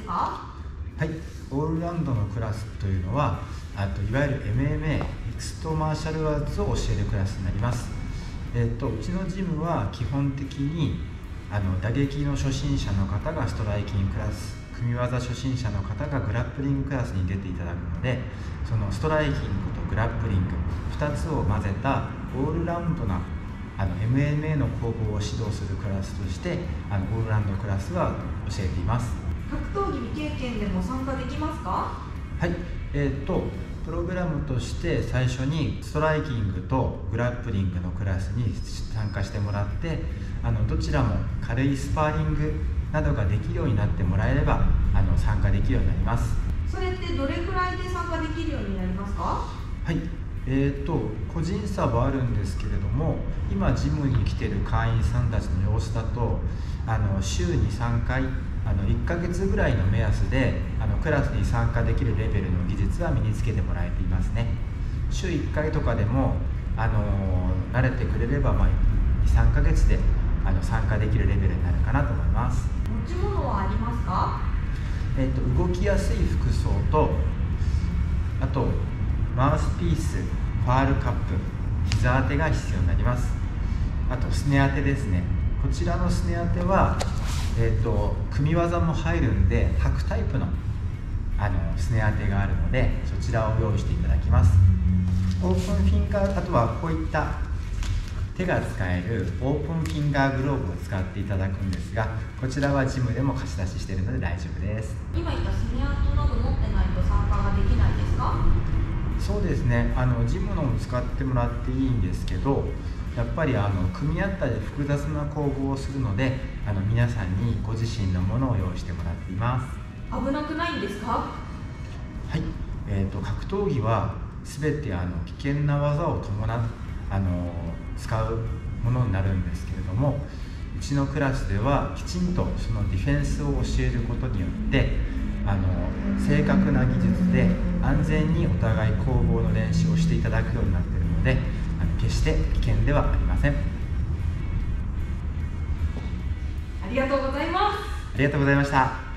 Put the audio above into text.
か？ はい、オールラウンドのクラスというのはいわゆる MMA、ミクストマーシャルアーツを教えるクラスになります。うちのジムは基本的に打撃の初心者の方がストライキングクラス、組み技初心者の方がグラップリングクラスに出ていただくので、そのストライキングとグラップリング2つを混ぜたオールラウンドなMMA の攻防を指導するクラスとしてオールラウンドクラスは教えています。 格闘技未経験でも参加できますか？ はい、プログラムとして最初にストライキングとグラップリングのクラスに参加してもらって、どちらも軽いスパーリングなどができるようになってもらえれば参加できるようになります。 それってどれくらいで参加できるようになりますか？ はい、個人差はあるんですけれども、今ジムに来ている会員さんたちの様子だと週に3回1ヶ月ぐらいの目安でクラスに参加できるレベルの技術は身につけてもらえていますね。週1回とかでも慣れてくれれば、2、3ヶ月で参加できるレベルになるかなと思います。 持ち物はありますか？ 動きやすい服装と、あとマウスピース、ファールカップ、膝当てが必要になります。あとすね当てですね。こちらのすね当ては、組み技も入るんで履くタイプのすね当てがあるので、そちらを用意していただきます。オープンフィンガー、あとはこういった手が使えるオープンフィンガーグローブを使っていただくんですが、こちらはジムでも貸し出ししているので大丈夫です。 今言ったスネアートなど持ってないと参加ができないですか？ そうですね、ジムのを使ってもらっていいんですけど、やっぱり組み合ったり複雑な攻防をするので皆さんにご自身のものを用意してもらっています。 危なくないんですか？ はい、格闘技は全て危険な技を伴う使うものになるんですけれども、うちのクラスではきちんとそのディフェンスを教えることによって正確な技術で安全にお互い攻防の練習をしていただくようになっているので、決して危険ではありません。 ありがとうございます。 ありがとうございました。